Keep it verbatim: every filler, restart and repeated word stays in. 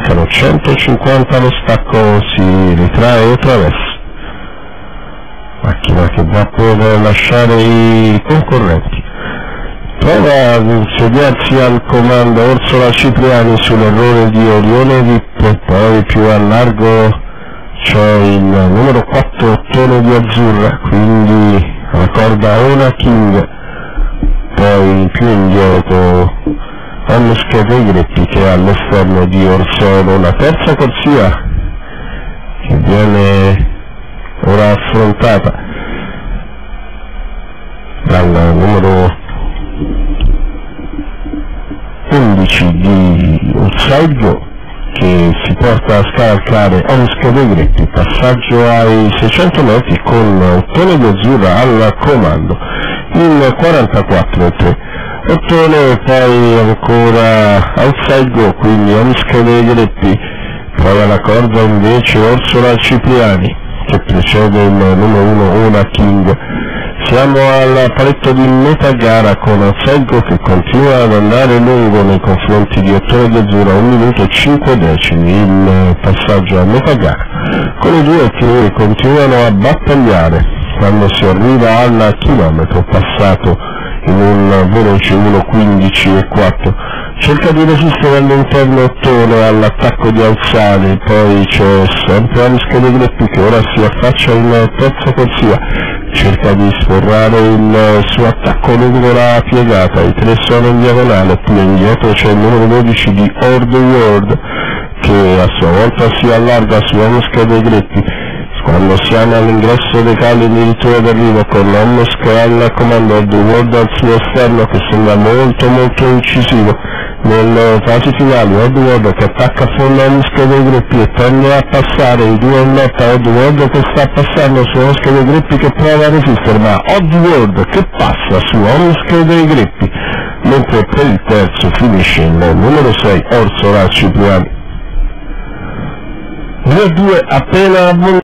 mancano centocinquanta, lo stacco si ritrae e traversa. Macchina che va per lasciare i concorrenti. Prova ad insediarsi al comando Orsola Cipriani sull'errore di Orione Vip, poi più a largo c'è il numero quattro Ottone di Azzurra, quindi la corda Ona King, poi più indietro Onnesca dei Greppi che è all'esterno di Orsola. La terza corsia che viene ora affrontata dal numero undici di Outside che si porta a scavalcare Onnesca dei Greppi. Passaggio ai seicento metri con Ottone di Azzurra al comando, il quarantaquattro tre. Ottone poi ancora Outside Go, quindi Onnesca dei Greppi. Prova la corda invece Orsola Cipriani che precede il numero uno Ona King. Siamo al paletto di metà gara con Outside Go che continua ad andare lungo nei confronti di Ottone di Azzurra, un minuto e cinque decimi il passaggio a metà gara, con i due che continuano a battagliare quando si arriva al chilometro passato in un veloce uno quindici e quattro. Cerca di resistere all'interno Ottone all'attacco di Outside, poi c'è sempre Onnesca dei Greppi che ora si affaccia in terza corsia, cerca di sforrare il suo attacco lungo la piegata, i tre sono in diagonale, più indietro c'è il numero dodici di Or the World che a sua volta si allarga su Onnesca dei Greppi. Quando siamo all'ingresso dei cali addirittura d'arrivo con Onnesca al comando, The World al suo esterno che sembra molto molto incisivo. Nelle fasi finali Odd World che attacca a fondo Onnesca dei Greppi e tende a passare, i due in lotta, Odd World che sta passando su Onnesca dei Greppi che prova a resistere, ma Odd World che passa su Onnesca dei Greppi, mentre per il terzo finisce il numero sei Orsola Cipriani. due a due appena